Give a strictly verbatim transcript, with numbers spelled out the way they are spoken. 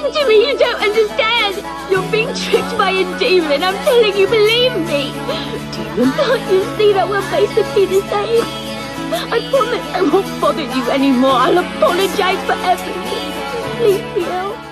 Jimmy, you don't understand. You're being tricked by a demon. I'm telling you, believe me. Demon, can't you see that we're basically the same? I promise I won't bother you anymore. I'll apologize for everything. Please, Ciel.